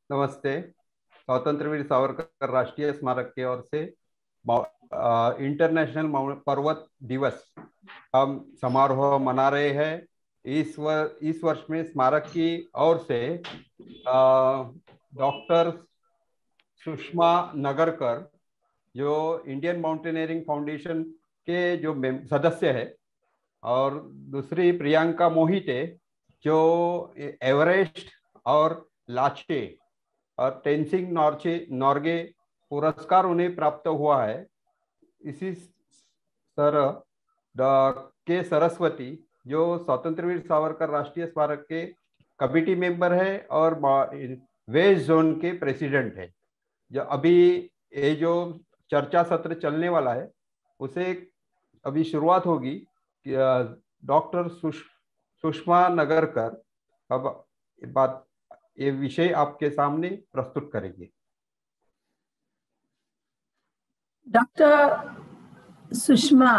नमस्ते। स्वतंत्र वीर सावरकर राष्ट्रीय स्मारक की ओर से इंटरनेशनल पर्वत दिवस हम समारोह मना रहे हैं। इस वर्ष में स्मारक की ओर से डॉक्टर सुषमा नगरकर, जो इंडियन माउंटेनियरिंग फाउंडेशन के जो सदस्य है, और दूसरी प्रियंका मोहिते, जो एवरेस्ट और लाचे और टेंसिंग नॉर्चे नॉर्गे पुरस्कार उन्हें प्राप्त हुआ है। इसी तरह के सरस्वती, जो स्वतंत्र वीर सावरकर राष्ट्रीय स्मारक के कमिटी मेंबर है और वेस्ट जोन के प्रेसिडेंट है। जो अभी ये जो चर्चा सत्र चलने वाला है, उसे अभी शुरुआत होगी। डॉक्टर सुषमा नगरकर अब ये विषय आपके सामने प्रस्तुत करेंगे। Doctor Sushma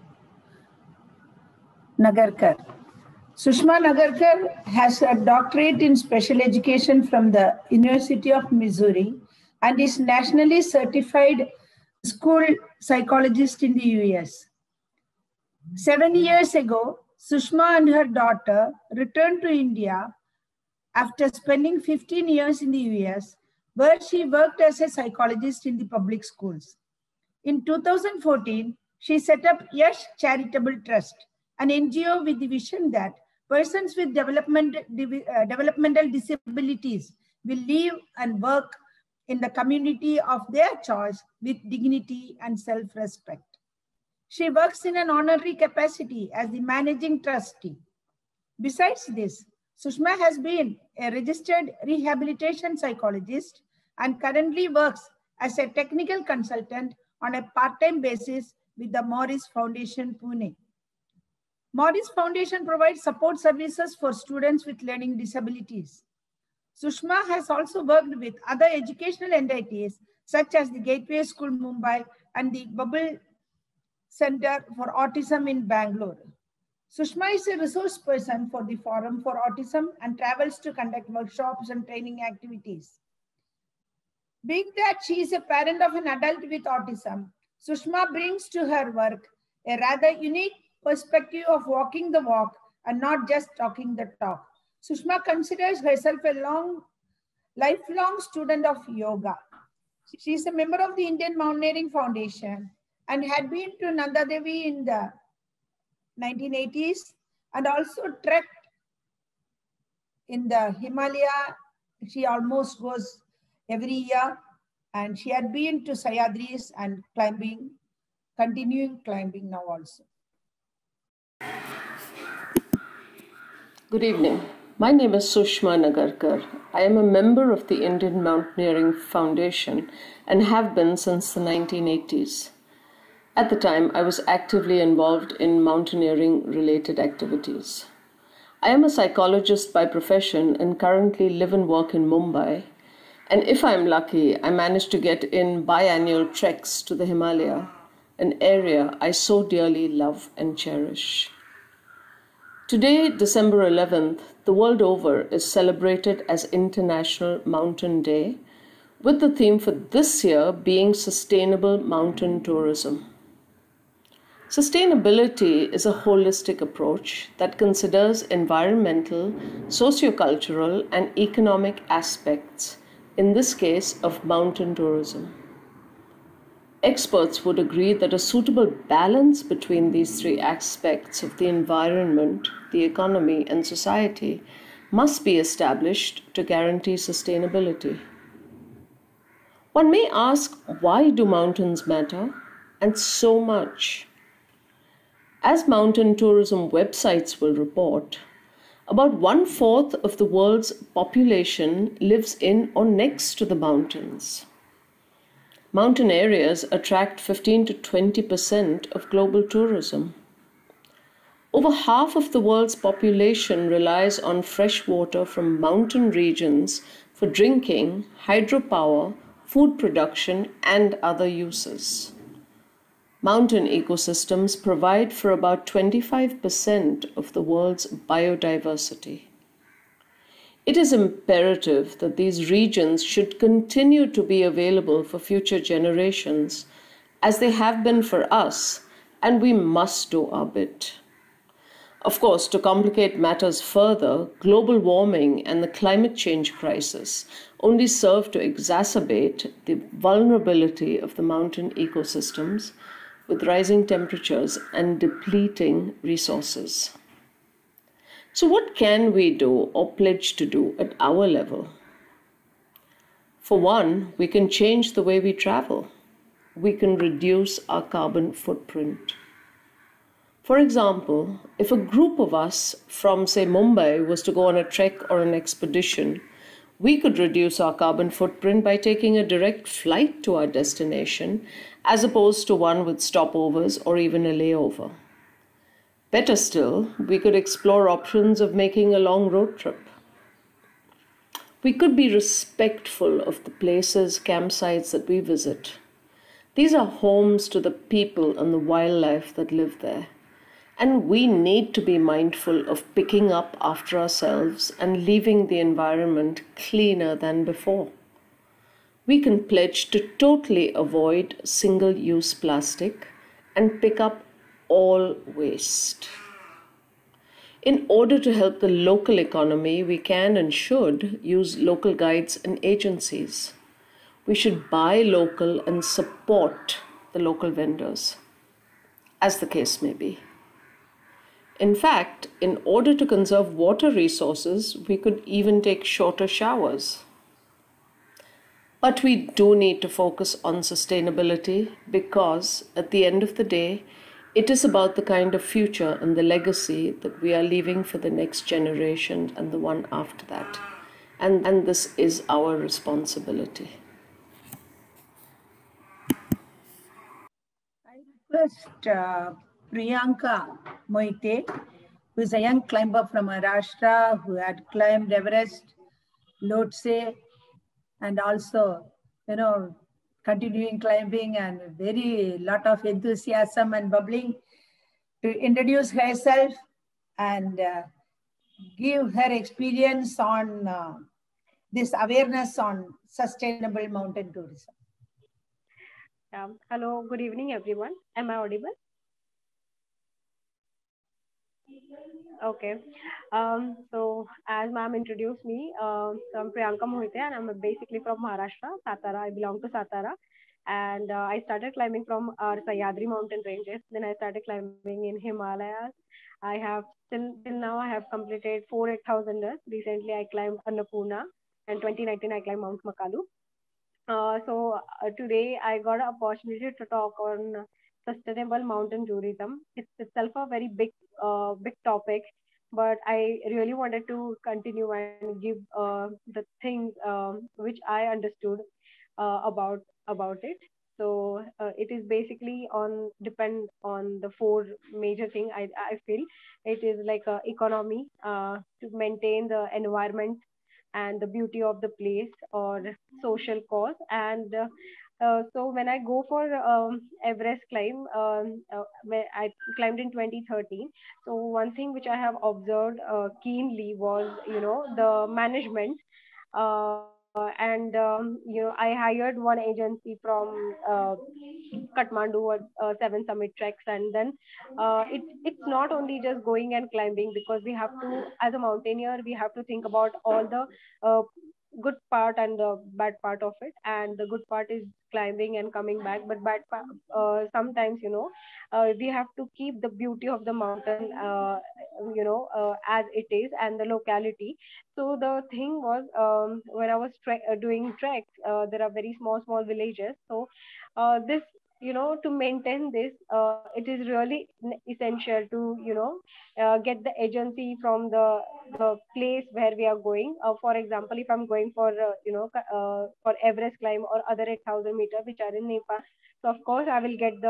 Nagarkar. Sushma Nagarkar has a doctorate in special education from the University of Missouri and is nationally certified school psychologist in the US. 7 years ago, Sushma and her daughter returned to India after spending 15 years in the US, where she worked as a psychologist in the public schools. In 2014, she set up Yash Charitable Trust, an NGO with the vision that persons with developmental disabilities will live and work in the community of their choice with dignity and self-respect. She works in an honorary capacity as the managing trustee. Besides this, Sushma has been a registered rehabilitation psychologist and currently works as a technical consultant on a part-time basis with the Morris Foundation, Pune. Morris Foundation provides support services for students with learning disabilities. Sushma has also worked with other educational entities such as the Gateway School Mumbai and the Bubble Center for Autism in Bangalore. Sushma is a resource person for the Forum for Autism and travels to conduct workshops and training activities. Being that she is a parent of an adult with autism, Sushma brings to her work a rather unique perspective of walking the walk and not just talking the talk. Sushma considers herself a lifelong student of yoga. She is a member of the Indian Mountaineering Foundation and had been to Nanda Devi in the 1980s and also trekked in the Himalaya. She almost goes every year, and she had been to Sayadris and climbing, continuing climbing now also. Good evening. My name is Sushma Nagarkar. I am a member of the Indian Mountaineering Foundation and have been since the 1980s. At the time, I was actively involved in mountaineering-related activities. I am a psychologist by profession and currently live and work in Mumbai. And if I'm lucky, I manage to get in biannual treks to the Himalaya, an area I so dearly love and cherish. Today, December 11th, the world over is celebrated as International Mountain Day, with the theme for this year being Sustainable Mountain Tourism. Sustainability is a holistic approach that considers environmental, sociocultural, and economic aspects, in this case of mountain tourism. Experts would agree that a suitable balance between these three aspects of the environment, the economy, and society must be established to guarantee sustainability. One may ask, why do mountains matter? And so much. As mountain tourism websites will report, about 1/4 of the world's population lives in or next to the mountains. Mountain areas attract 15 to 20% of global tourism. Over half of the world's population relies on fresh water from mountain regions for drinking, hydropower, food production, and other uses. Mountain ecosystems provide for about 25% of the world's biodiversity. It is imperative that these regions should continue to be available for future generations as they have been for us, and we must do our bit. Of course, to complicate matters further, global warming and the climate change crisis only serve to exacerbate the vulnerability of the mountain ecosystems with rising temperatures and depleting resources. So, what can we do or pledge to do at our level? For one, we can change the way we travel. We can reduce our carbon footprint. For example, if a group of us from, say, Mumbai was to go on a trek or an expedition, we could reduce our carbon footprint by taking a direct flight to our destination as opposed to one with stopovers or even a layover. Better still, we could explore options of making a long road trip. We could be respectful of the places, campsites that we visit. These are homes to the people and the wildlife that live there. And we need to be mindful of picking up after ourselves and leaving the environment cleaner than before. We can pledge to totally avoid single-use plastic and pick up all waste. In order to help the local economy, we can and should use local guides and agencies. We should buy local and support the local vendors, as the case may be. In fact, in order to conserve water resources, we could even take shorter showers. But we do need to focus on sustainability because, at the end of the day, it is about the kind of future and the legacy that we are leaving for the next generation and the one after that. And this is our responsibility. I request Priyanka Moite, who is a young climber from Maharashtra who had climbed Everest, Lhotse, and also, continuing climbing and very lot of enthusiasm and bubbling, to introduce herself and give her experience on this awareness on sustainable mountain tourism. Hello, good evening, everyone. Am I audible? Okay. So as ma'am introduced me, so I'm Priyanka Mohite and I'm basically from Maharashtra, Satara. I belong to Satara. And I started climbing from our Sahyadri mountain ranges. Then I started climbing in Himalayas. I have till now I have completed 8,000ers. Recently I climbed Annapurna, and 2019 I climbed Mount Makalu. So today I got an opportunity to talk on sustainable mountain tourism. It's itself a very big topic, but I really wanted to continue and give the things which I understood about it. So it is basically depend on the four major thing. I feel it is like a economy to maintain the environment and the beauty of the place, or social cause. And so when I go for Everest climb, where I climbed in 2013, so one thing which I have observed keenly was, the management. I hired one agency from Kathmandu, 7 summit treks, and then it's not only just going and climbing, because we have to, as a mountaineer, we have to think about all the good part and the bad part of it. And the good part is climbing and coming back, but sometimes we have to keep the beauty of the mountain as it is, and the locality. So the thing was, when I was doing treks, there are very small villages. So this, to maintain this, it is really essential to get the agency from the place where we are going. For example, if I'm going for for Everest climb or other 8,000 meter which are in Nepal, so of course I will get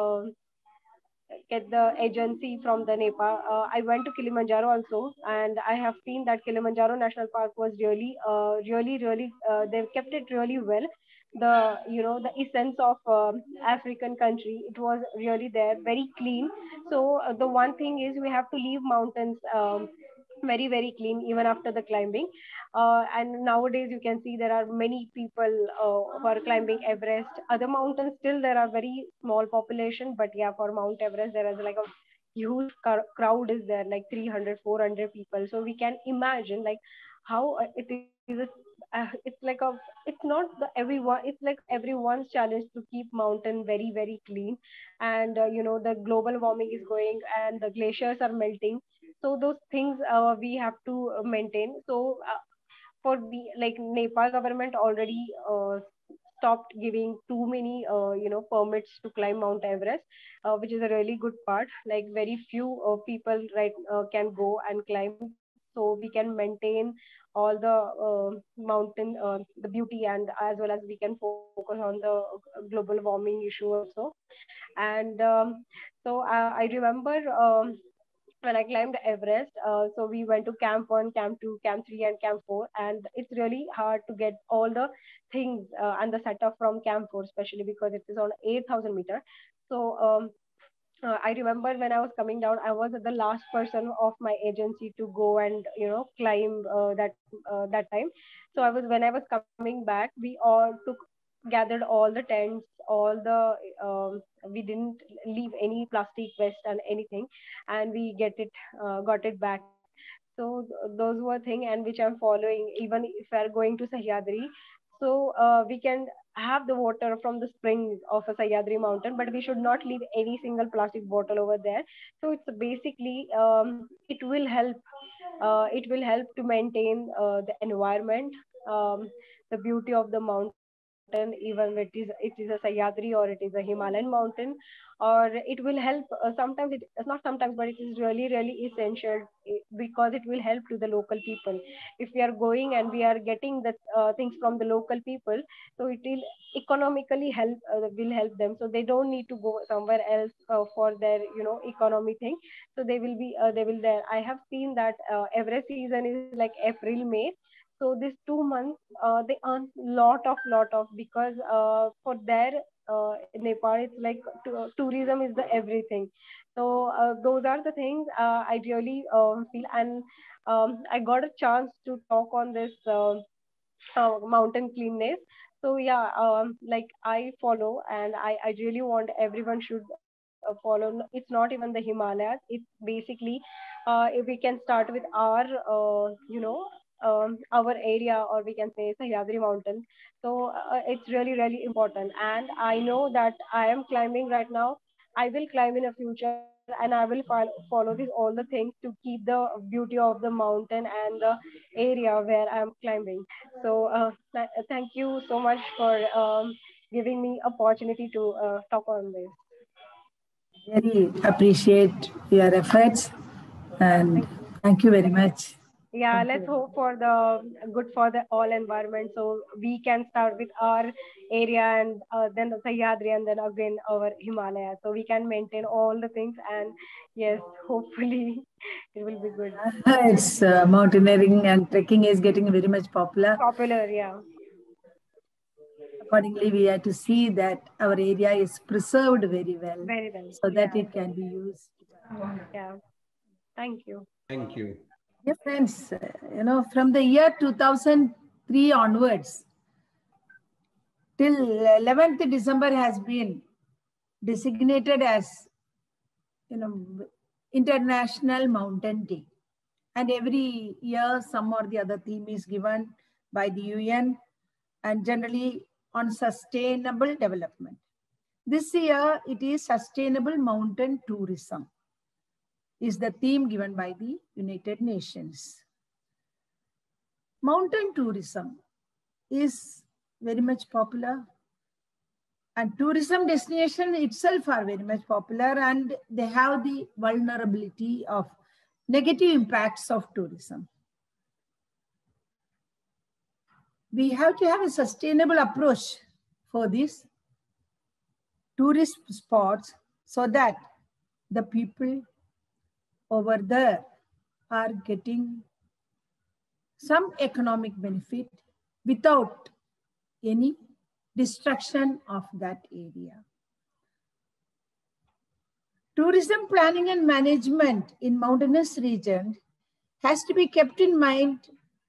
the agency from the Nepal. I went to Kilimanjaro also, and I have seen that Kilimanjaro National Park was really, they've kept it really well. The essence of African country, it was really there, very clean. So the one thing is we have to leave mountains very, very clean even after the climbing. And nowadays you can see there are many people who are climbing Everest. Other mountains still there are very small population, but yeah, for Mount Everest there is like a huge crowd is there, like 300, 400 people. So we can imagine like how it is it's like a, it's not the everyone, it's like everyone's challenge to keep mountain very, very clean. And the global warming is going and the glaciers are melting, so those things we have to maintain. So for the like Nepal government already stopped giving too many permits to climb Mount Everest, which is a really good part. Like very few people right can go and climb, so we can maintain all the mountain the beauty, and as well as we can focus on the global warming issue also. And I remember when I climbed Everest. So we went to Camp 1, Camp 2, Camp 3, and Camp 4. And it's really hard to get all the things and the setup from Camp 4, especially because it is on 8,000 meter. So I remember when I was coming down, I was the last person of my agency to go and climb that time. So when I was coming back, we all gathered all the tents, all the we didn't leave any plastic waste and anything, and we got it back. So those were things and which I'm following even if we are going to Sahyadri. So we can have the water from the springs of a Sahyadri mountain, but we should not leave any single plastic bottle over there. So it's basically it will help to maintain the environment, the beauty of the mountain, even it is a Sahyadri or it is a Himalayan mountain. Or it will help sometimes, it's not sometimes, but it is really, really essential, because it will help to the local people. If we are going and we are getting the things from the local people, so it will economically will help them, so they don't need to go somewhere else for their economy thing. So they will there. I have seen that Everest season is like April, May. So these 2 months they earn lot of, because for their Nepal it's like tourism is the everything. So those are the things I really feel. And I got a chance to talk on this mountain cleanness. So yeah, like I follow, and I really want everyone should follow. It's not even the Himalayas, it's basically if we can start with our area, or we can say Sahyadri mountain. So it's really, really important. And I know that I am climbing right now, I will climb in the future, and I will follow these all the things to keep the beauty of the mountain and the area where I am climbing. So thank you so much for giving me opportunity to talk on this. Really appreciate your efforts, and thank you very much. Yeah, let's hope for the good for the all environment. So we can start with our area, and then the Sahyadri, and then again our Himalaya. So we can maintain all the things, and yes, hopefully it will be good. It's mountaineering and trekking is getting very much popular. Popular, yeah. Accordingly, we have to see that our area is preserved very well, so that yeah. it can be used. Yeah. Thank you. Thank you. Dear friends, from the year 2003 onwards, till 11th December has been designated as, International Mountain Day. And every year, some or the other theme is given by the UN, and generally on sustainable development. This year, it is Sustainable Mountain Tourism is the theme given by the United Nations. Mountain tourism is very much popular, and tourism destination itself are very much popular, and they have the vulnerability of negative impacts of tourism. We have to have a sustainable approach for these tourist spots, so that the people over there are getting some economic benefit without any destruction of that area. Tourism planning and management in mountainous region has to be kept in mind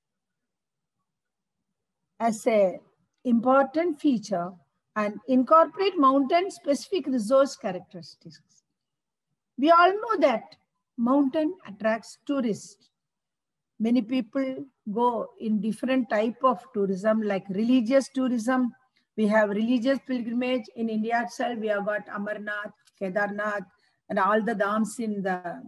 as an important feature and incorporate mountain-specific resource characteristics. We all know that mountain attracts tourists. Many people go in different type of tourism, like religious tourism. We have religious pilgrimage in India itself. We have got Amarnath, Kedarnath, and all the dhams in the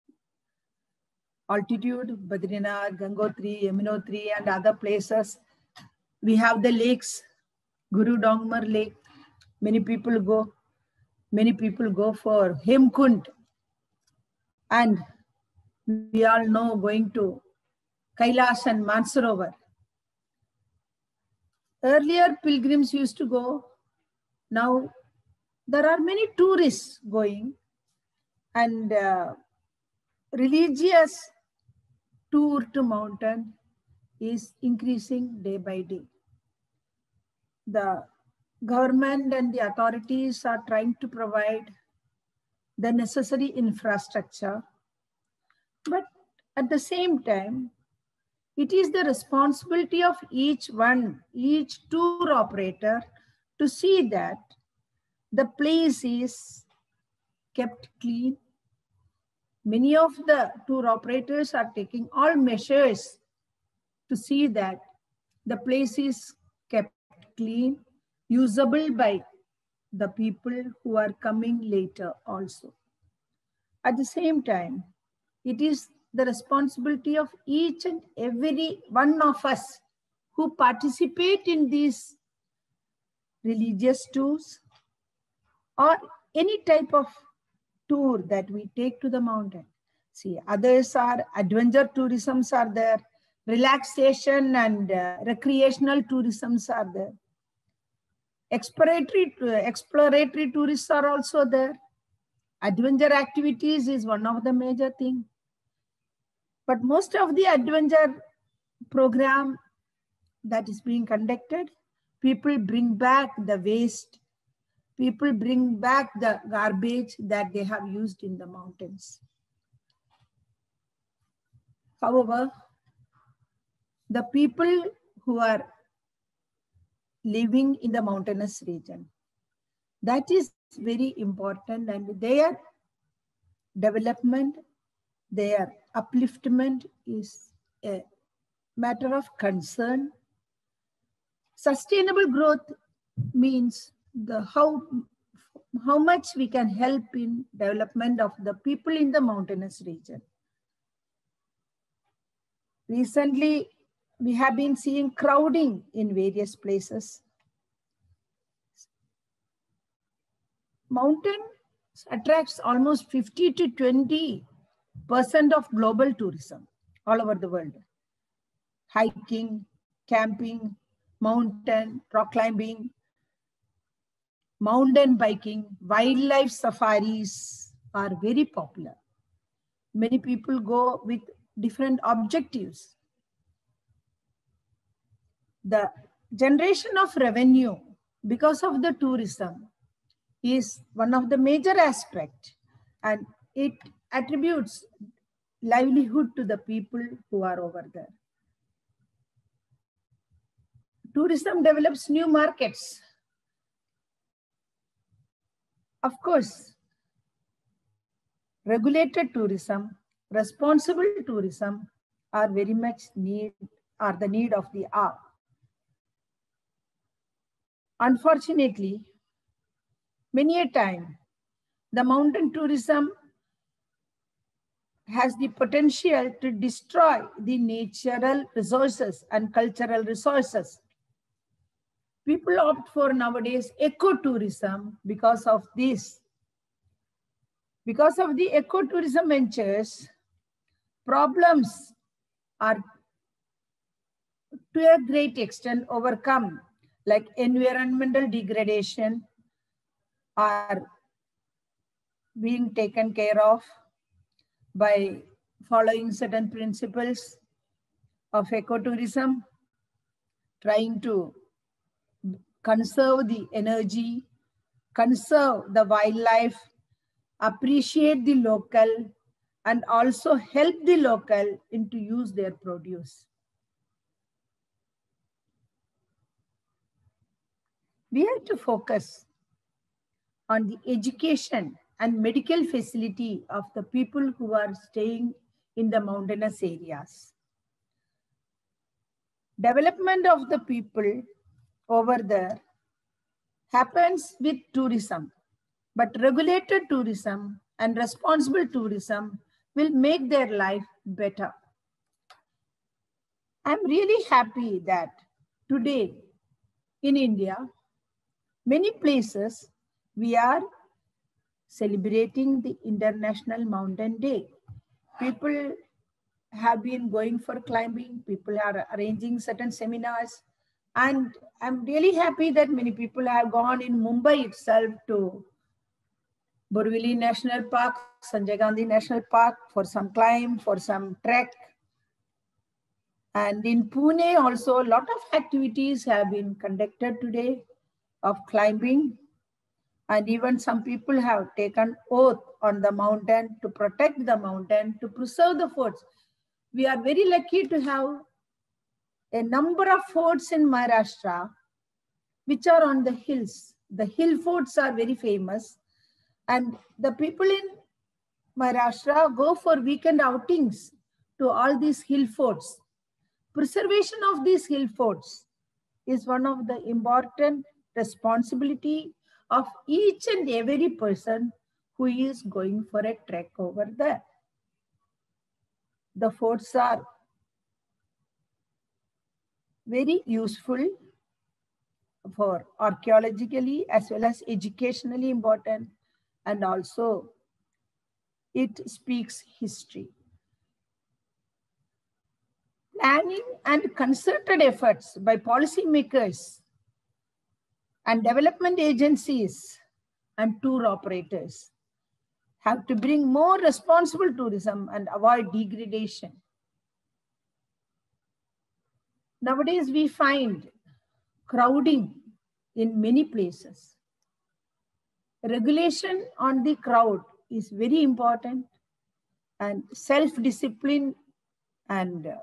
altitude, Badrinath, Gangotri, Yamunotri, and other places. We have the lakes, Guru Dongmar Lake. Many people go. Many people go for Hemkund. And we all know going to Kailash and Mansarovar. Earlier, pilgrims used to go. Now, there are many tourists going, and religious tour to mountain is increasing day by day. The government and the authorities are trying to provide the necessary infrastructure, but at the same time, it is the responsibility of each tour operator to see that the place is kept clean. Many of the tour operators are taking all measures to see that the place is kept clean, usable by the people who are coming later also. At the same time, it is the responsibility of each and every one of us who participate in these religious tours or any type of tour that we take to the mountain. See, others are adventure tourisms are there, relaxation and recreational tourisms are there. Exploratory tourists are also there. Adventure activities is one of the major things. But most of the adventure program that is being conducted, people bring back the waste. People bring back the garbage that they have used in the mountains. However, the people who are living in the mountainous region, that is very important, and their development, their upliftment is a matter of concern. Sustainable growth means how much we can help in development of the people in the mountainous region. Recently, we have been seeing crowding in various places. Mountain attracts almost 50 to 20% of global tourism all over the world. Hiking, camping, mountain, rock climbing, mountain biking, wildlife safaris are very popular. Many people go with different objectives. The generation of revenue because of the tourism is one of the major aspects, and it attributes livelihood to the people who are over there. Tourism develops new markets. Of course, regulated tourism, responsible tourism are very much the need of the hour. Unfortunately, many a time, the mountain tourism has the potential to destroy the natural resources and cultural resources. People opt for nowadays ecotourism because of this. Because of the ecotourism ventures, problems are to a great extent overcome, like environmental degradation are being taken care of by following certain principles of ecotourism, trying to conserve the energy, conserve the wildlife, appreciate the local, and also help the local into use their produce. We have to focus on the education and medical facility of the people who are staying in the mountainous areas. Development of the people over there happens with tourism, but regulated tourism and responsible tourism will make their life better. I'm really happy that today in India, many places we are celebrating the International Mountain Day. People have been going for climbing, people are arranging certain seminars, and I'm really happy that many people have gone in Mumbai itself to Borivali National Park, Sanjay Gandhi National Park for some climb, for some trek. And in Pune also, a lot of activities have been conducted today of climbing. And even some people have taken oath on the mountain to protect the mountain, to preserve the forts. We are very lucky to have a number of forts in Maharashtra, which are on the hills. The hill forts are very famous. And the people in Maharashtra go for weekend outings to all these hill forts. Preservation of these hill forts is one of the important responsibility of each and every person who is going for a trek over there. The forts are very useful for archaeologically as well as educationally important, and also it speaks history. Planning and concerted efforts by policymakers and development agencies and tour operators have to bring more responsible tourism and avoid degradation. Nowadays, we find crowding in many places. Regulation on the crowd is very important, and self-discipline and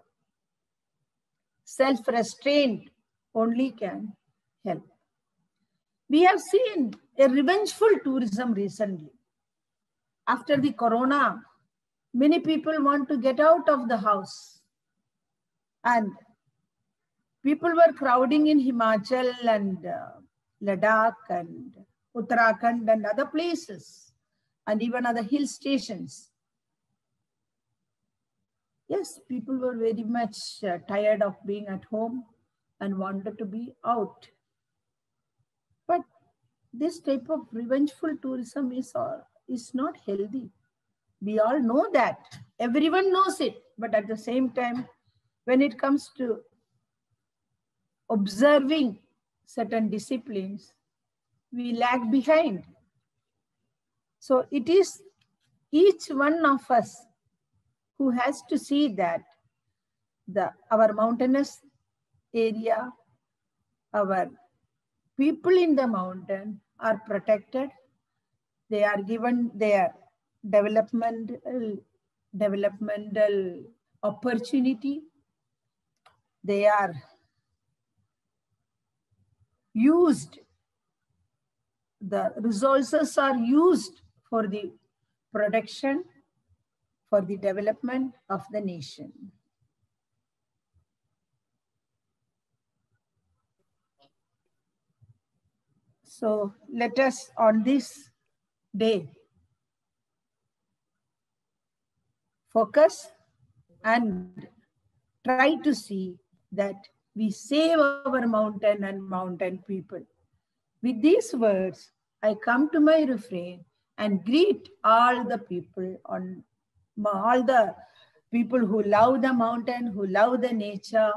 self-restraint only can help. We have seen a revengeful tourism recently. After the corona, many people want to get out of the house, and people were crowding in Himachal and Ladakh and Uttarakhand and other places, and even other hill stations. Yes, people were very much tired of being at home and wanted to be out. But this type of revengeful tourism is not healthy. We all know that. Everyone knows it. But at the same time, when it comes to observing certain disciplines, we lag behind. So it is each one of us who has to see that our mountainous area, our people in the mountain are protected. They are given their developmental opportunity. They are used. The resources are used for the protection, for the development of the nation. So let us on this day focus and try to see that we save our mountain and mountain people. With these words, I come to my refrain and greet all the people who love the mountain, who love the nature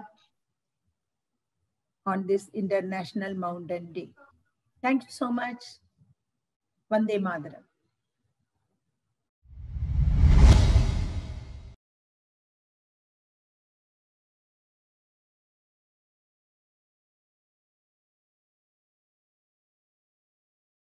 on this International Mountain Day. Thank you so much. Vande Mataram.